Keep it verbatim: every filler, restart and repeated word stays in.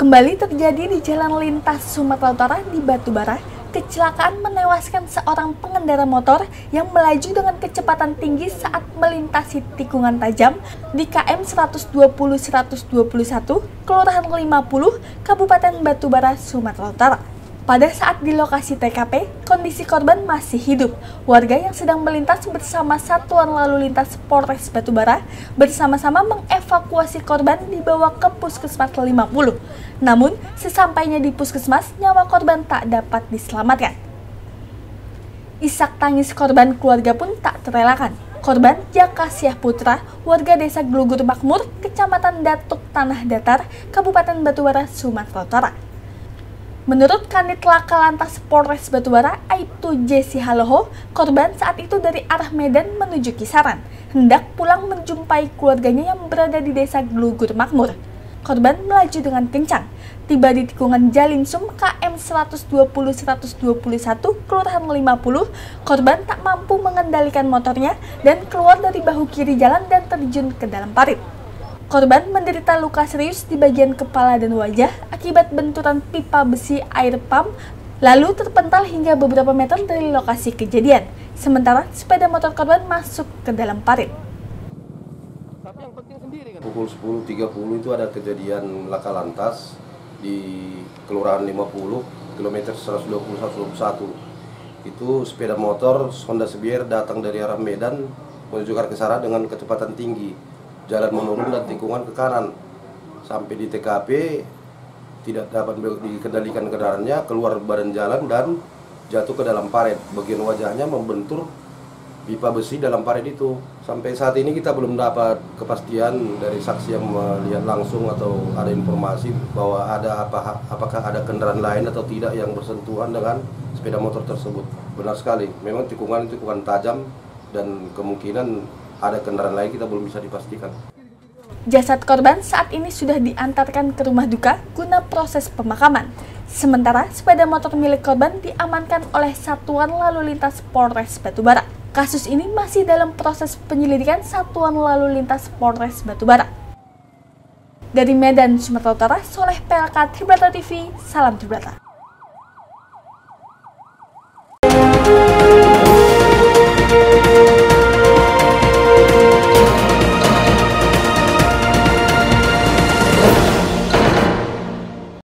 Kembali terjadi di Jalan Lintas Sumatera Utara di Batubara, kecelakaan menewaskan seorang pengendara motor yang melaju dengan kecepatan tinggi saat melintasi tikungan tajam di K M seratus dua puluh seratus dua puluh satu, Kelurahan lima puluh, Kabupaten Batubara, Sumatera Utara. Pada saat di lokasi T K P, kondisi korban masih hidup. Warga yang sedang melintas bersama Satuan Lalu Lintas Polres Batubara bersama-sama mengevakuasi korban dibawa ke Puskesmas lima puluh. Namun, sesampainya di Puskesmas, nyawa korban tak dapat diselamatkan. Isak tangis korban keluarga pun tak terelakkan. Korban Jaka Syah Putra, warga Desa Glugur Makmur, Kecamatan Datuk Tanah Datar, Kabupaten Batubara, Sumatera Utara. Menurut Kanit Laka Lantas Polres Batubara, Aibtu Jesse Haloho, korban saat itu dari arah Medan menuju Kisaran, hendak pulang menjumpai keluarganya yang berada di Desa Glugur Makmur. Korban melaju dengan kencang, tiba di tikungan Jalinsum K M seratus dua puluh seratus dua puluh satu, Kelurahan lima puluh. Korban tak mampu mengendalikan motornya dan keluar dari bahu kiri jalan dan terjun ke dalam parit. Korban menderita luka serius di bagian kepala dan wajah akibat benturan pipa besi air pump, lalu terpental hingga beberapa meter dari lokasi kejadian. Sementara sepeda motor korban masuk ke dalam parit. Pukul sepuluh tiga puluh itu ada kejadian laka lantas di Kelurahan lima puluh, kilometer seratus dua puluh satu dua puluh satu. Itu sepeda motor Honda Sebier datang dari arah Medan menuju ke Kisaran dengan kecepatan tinggi. Jalan menurun dan tikungan ke kanan. Sampai di T K P tidak dapat dikendalikan kendaraannya, keluar badan jalan dan jatuh ke dalam parit. Bagian wajahnya membentur pipa besi dalam parit itu. Sampai saat ini kita belum dapat kepastian dari saksi yang melihat langsung atau ada informasi bahwa ada apa, apakah ada kendaraan lain atau tidak yang bersentuhan dengan sepeda motor tersebut. Benar sekali, memang tikungan itu tikungan tajam dan kemungkinan ada kendaraan lain kita belum bisa dipastikan. Jasad korban saat ini sudah diantarkan ke rumah duka guna proses pemakaman. Sementara sepeda motor milik korban diamankan oleh Satuan Lalu Lintas Polres Batubara. Kasus ini masih dalam proses penyelidikan Satuan Lalu Lintas Polres Batubara. Dari Medan, Sumatera Utara, Soleh P L K Tribrata T V, salam Tribrata.